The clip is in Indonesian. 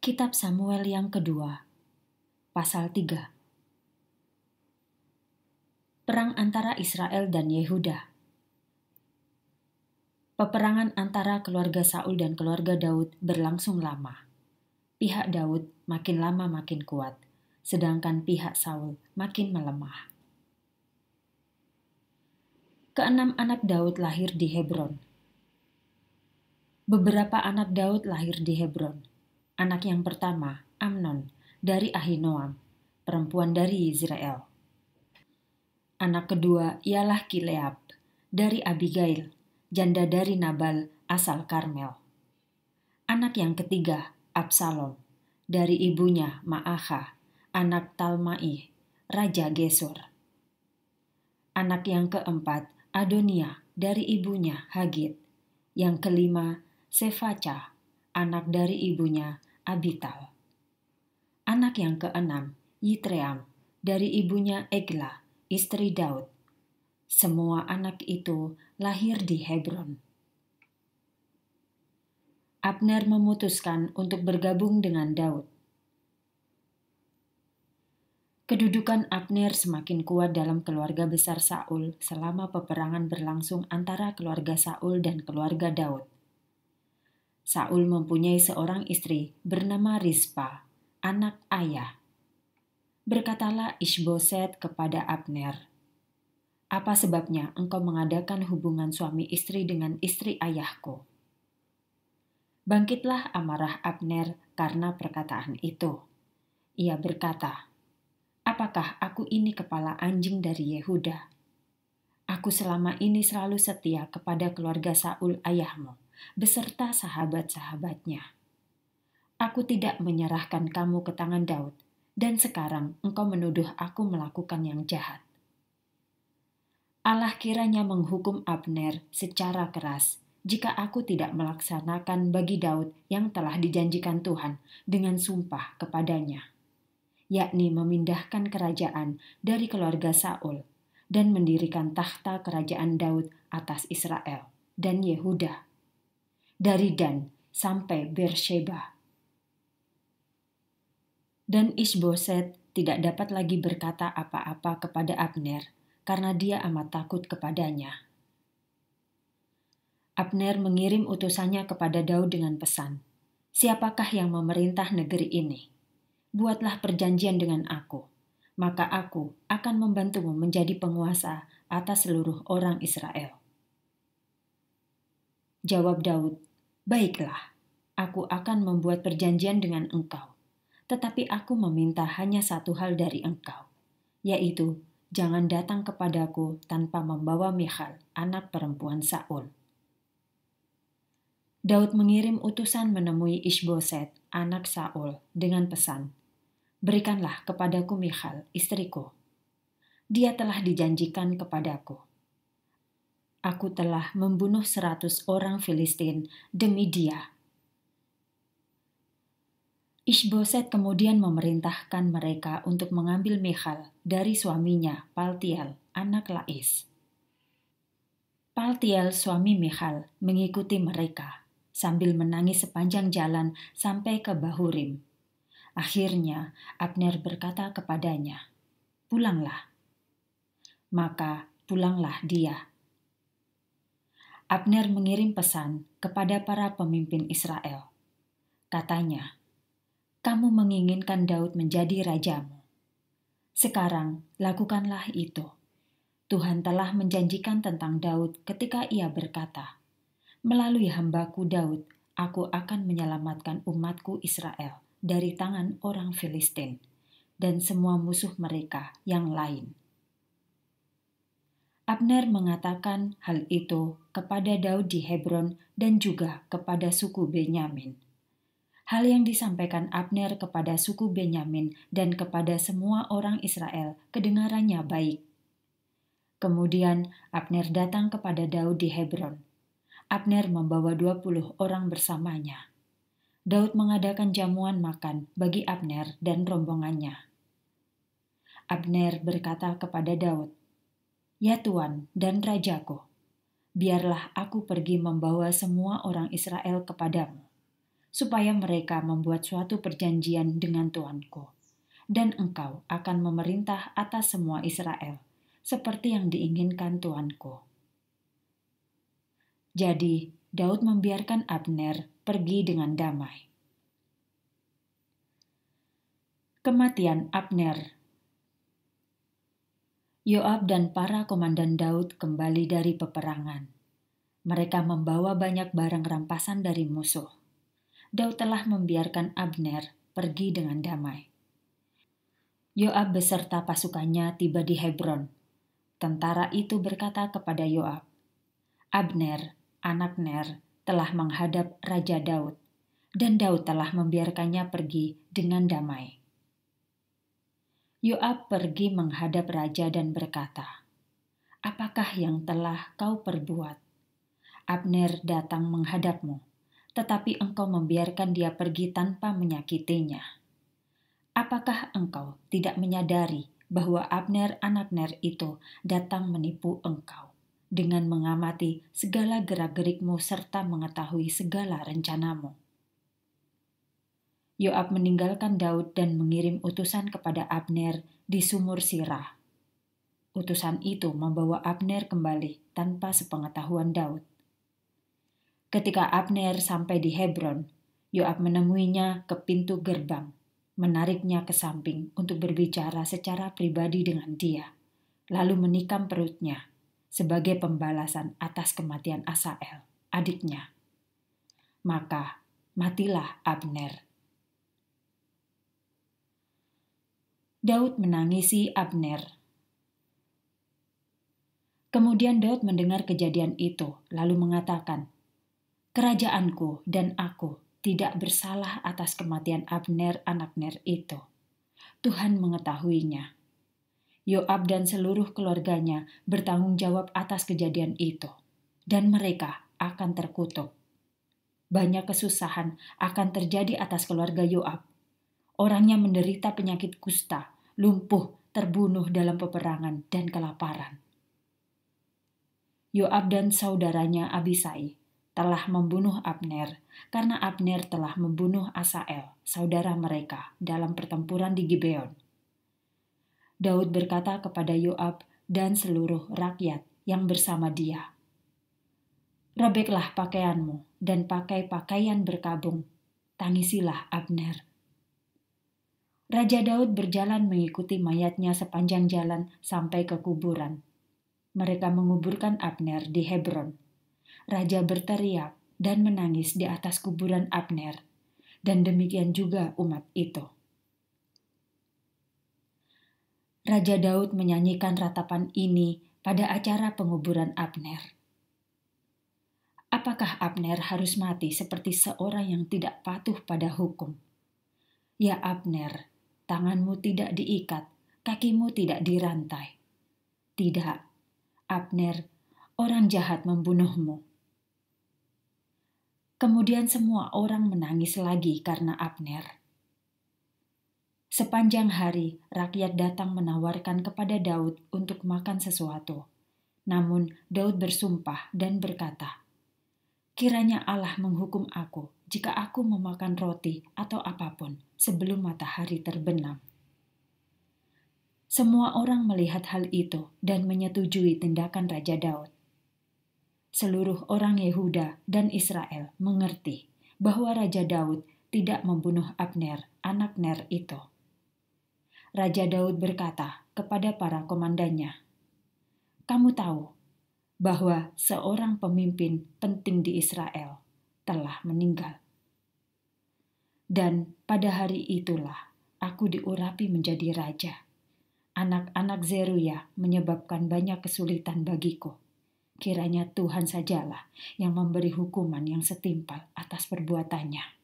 Kitab Samuel yang kedua, pasal 3. Perang antara Israel dan Yehuda. Peperangan antara keluarga Saul dan keluarga Daud berlangsung lama. Pihak Daud makin lama makin kuat, sedangkan pihak Saul makin melemah. Keenam anak Daud lahir di Hebron. Beberapa anak Daud lahir di Hebron. Anak yang pertama, Amnon, dari Ahinoam, perempuan dari Yizrael. Anak kedua ialah Kileab, dari Abigail, janda dari Nabal, asal Karmel. Anak yang ketiga, Absalom, dari ibunya Ma'akha, anak Talmai, raja Gesur. Anak yang keempat, Adonia, dari ibunya Hagit. Yang kelima, Sefaca, anak dari ibunya Abital. Anak yang keenam, Yitream, dari ibunya Egla, istri Daud. Semua anak itu lahir di Hebron. Abner memutuskan untuk bergabung dengan Daud. Kedudukan Abner semakin kuat dalam keluarga besar Saul selama peperangan berlangsung antara keluarga Saul dan keluarga Daud. Saul mempunyai seorang istri bernama Rispa, anak Ayah. Berkatalah Isboset kepada Abner, "Apa sebabnya engkau mengadakan hubungan suami istri dengan istri ayahku?" Bangkitlah amarah Abner karena perkataan itu. Ia berkata, "Apakah aku ini kepala anjing dari Yehuda? Aku selama ini selalu setia kepada keluarga Saul ayahmu, beserta sahabat-sahabatnya. Aku tidak menyerahkan kamu ke tangan Daud, dan sekarang engkau menuduh aku melakukan yang jahat." Allah kiranya menghukum Abner secara keras jika aku tidak melaksanakan bagi Daud yang telah dijanjikan Tuhan dengan sumpah kepadanya, yakni memindahkan kerajaan dari keluarga Saul dan mendirikan tahta kerajaan Daud atas Israel dan Yehuda, dari Dan sampai Beersheba. Dan Isboset tidak dapat lagi berkata apa-apa kepada Abner karena dia amat takut kepadanya. Abner mengirim utusannya kepada Daud dengan pesan, "Siapakah yang memerintah negeri ini? Buatlah perjanjian dengan aku, maka aku akan membantumu menjadi penguasa atas seluruh orang Israel." Jawab Daud, "Baiklah, aku akan membuat perjanjian dengan engkau. Tetapi aku meminta hanya satu hal dari engkau, yaitu jangan datang kepadaku tanpa membawa Michal, anak perempuan Saul." Daud mengirim utusan menemui Isboset, anak Saul, dengan pesan, "Berikanlah kepadaku Michal, istriku. Dia telah dijanjikan kepadaku. Aku telah membunuh 100 orang Filistin demi dia." Isboset kemudian memerintahkan mereka untuk mengambil Michal dari suaminya Paltiel, anak Lais. Paltiel, suami Michal, mengikuti mereka sambil menangis sepanjang jalan sampai ke Bahurim. Akhirnya Abner berkata kepadanya, "Pulanglah." Maka pulanglah dia. Abner mengirim pesan kepada para pemimpin Israel. Katanya, "Kamu menginginkan Daud menjadi rajamu. Sekarang lakukanlah itu. Tuhan telah menjanjikan tentang Daud ketika ia berkata, 'Melalui hambaku Daud, aku akan menyelamatkan umatku Israel dari tangan orang Filistin dan semua musuh mereka yang lain.'" Abner mengatakan hal itu kepada Daud di Hebron dan juga kepada suku Benyamin. Hal yang disampaikan Abner kepada suku Benyamin dan kepada semua orang Israel kedengarannya baik. Kemudian Abner datang kepada Daud di Hebron. Abner membawa 20 orang bersamanya. Daud mengadakan jamuan makan bagi Abner dan rombongannya. Abner berkata kepada Daud, "Ya Tuan dan Rajaku, biarlah aku pergi membawa semua orang Israel kepadamu. supaya mereka membuat suatu perjanjian dengan Tuanku, dan engkau akan memerintah atas semua Israel, seperti yang diinginkan Tuanku." Jadi Daud membiarkan Abner pergi dengan damai. Kematian Abner. Yoab dan para komandan Daud kembali dari peperangan. Mereka membawa banyak barang rampasan dari musuh. Daud telah membiarkan Abner pergi dengan damai. Yoab beserta pasukannya tiba di Hebron. Tentara itu berkata kepada Yoab, "Abner, anak Ner, telah menghadap Raja Daud, dan Daud telah membiarkannya pergi dengan damai." Yoab pergi menghadap raja dan berkata, "Apakah yang telah kau perbuat? Abner datang menghadapmu, tetapi engkau membiarkan dia pergi tanpa menyakitinya. Apakah engkau tidak menyadari bahwa Abner anak Ner itu datang menipu engkau dengan mengamati segala gerak-gerikmu serta mengetahui segala rencanamu?" Yoab meninggalkan Daud dan mengirim utusan kepada Abner di sumur Sirah. Utusan itu membawa Abner kembali tanpa sepengetahuan Daud. Ketika Abner sampai di Hebron, Yoab menemuinya ke pintu gerbang, menariknya ke samping untuk berbicara secara pribadi dengan dia, lalu menikam perutnya sebagai pembalasan atas kematian Asael, adiknya. Maka matilah Abner. Daud menangisi Abner. Kemudian Daud mendengar kejadian itu, lalu mengatakan, "Kerajaanku dan aku tidak bersalah atas kematian Abner anak Ner itu. Tuhan mengetahuinya." Yoab dan seluruh keluarganya bertanggung jawab atas kejadian itu, dan mereka akan terkutuk. Banyak kesusahan akan terjadi atas keluarga Yoab. Orangnya menderita penyakit kusta, lumpuh, terbunuh dalam peperangan, dan kelaparan. Yoab dan saudaranya Abisai telah membunuh Abner karena Abner telah membunuh Asael, saudara mereka, dalam pertempuran di Gibeon. Daud berkata kepada Yoab dan seluruh rakyat yang bersama dia, "Robeklah pakaianmu dan pakai pakaian berkabung, tangisilah Abner." Raja Daud berjalan mengikuti mayatnya sepanjang jalan sampai ke kuburan. Mereka menguburkan Abner di Hebron. Raja berteriak dan menangis di atas kuburan Abner, dan demikian juga umat itu. Raja Daud menyanyikan ratapan ini pada acara penguburan Abner. Apakah Abner harus mati seperti seorang yang tidak patuh pada hukum? Ya Abner, tanganmu tidak diikat, kakimu tidak dirantai. Tidak, Abner, orang jahat membunuhmu. Kemudian semua orang menangis lagi karena Abner. Sepanjang hari, rakyat datang menawarkan kepada Daud untuk makan sesuatu. Namun Daud bersumpah dan berkata, "Kiranya Allah menghukum aku jika aku memakan roti atau apapun sebelum matahari terbenam." Semua orang melihat hal itu dan menyetujui tindakan Raja Daud. Seluruh orang Yehuda dan Israel mengerti bahwa Raja Daud tidak membunuh Abner, anak Ner itu. Raja Daud berkata kepada para komandannya, "Kamu tahu bahwa seorang pemimpin penting di Israel telah meninggal. Dan pada hari itulah aku diurapi menjadi raja. Anak-anak Zeruya menyebabkan banyak kesulitan bagiku. Kiranya Tuhan sajalah yang memberi hukuman yang setimpal atas perbuatannya."